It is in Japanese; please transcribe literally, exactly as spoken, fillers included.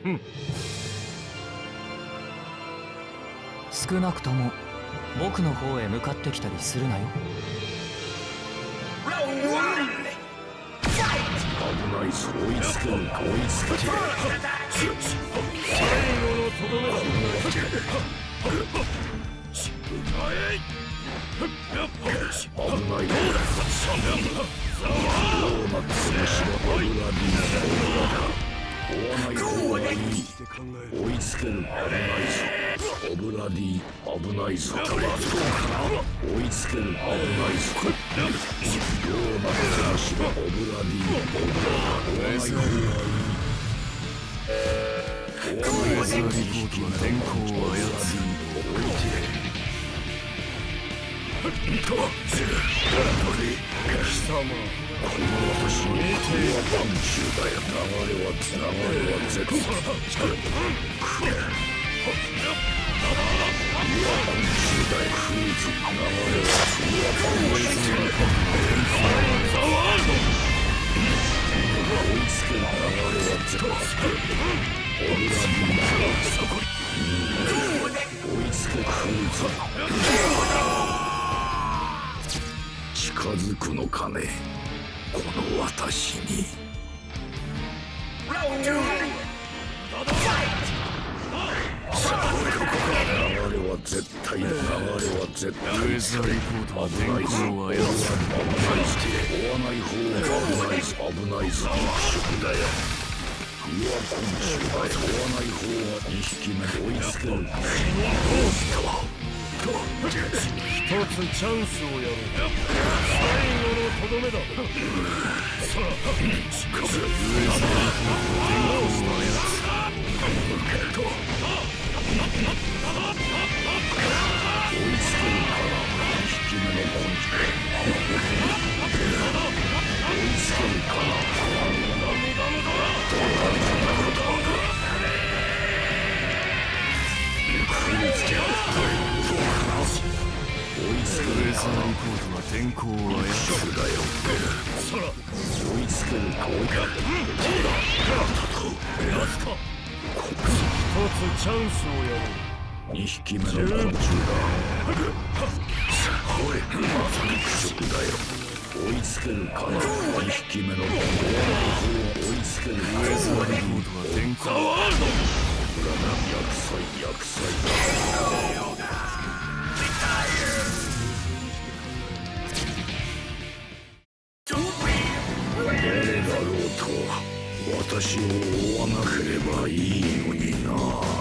少なくとも僕の方へ向かってきたりするなよ。 危ないぞ。追いつけるか追いつけて最後のとどめだ。危ないぞ。ローマックスの城アブラディーナ追わない方がいい。追いつける。危ないぞ。オブラディ危ないぞ。追いつける。危ないぞ。ローマックスの城オブラディ追わない方がいい。追わない方がいい。天候を操り置いて貴様、この私の国は万衆だよ。流れは流れは絶対くれ。うわ万衆だよ。来るぞ。流れはうわ万衆だよ。追いつける。流れは絶対オブラディーナ追いつけ。来るぞ。近づくのかね、この私に。流れは絶対、流れは絶対。ウェザーリポートは天候を操る。追わない方が危ないぞ。危ないぞ。肉食だよ。うわ昆虫だよ。追わない方がにひきめ追いつける。一つチャンスをやろう。最後のとどめだ。さあ、しかし、上様の天候を操る。追いつけるから、にひきめの昆虫。追いつけるから、どうなるんだこと。食いつけろ。追いつける。ウェザーリポートは天候を操る。だよ。追いつけるか。追いかける。ラスト。一つチャンスをやろう。にひきめの昆虫だ。おい、まさに肉食だよ。追いつけるかな。にひきめの昆虫。追いつける。ウェザーリポートは天候を操る。薬剤、薬剤だ。誰だろうと私を追わなければいいのにな。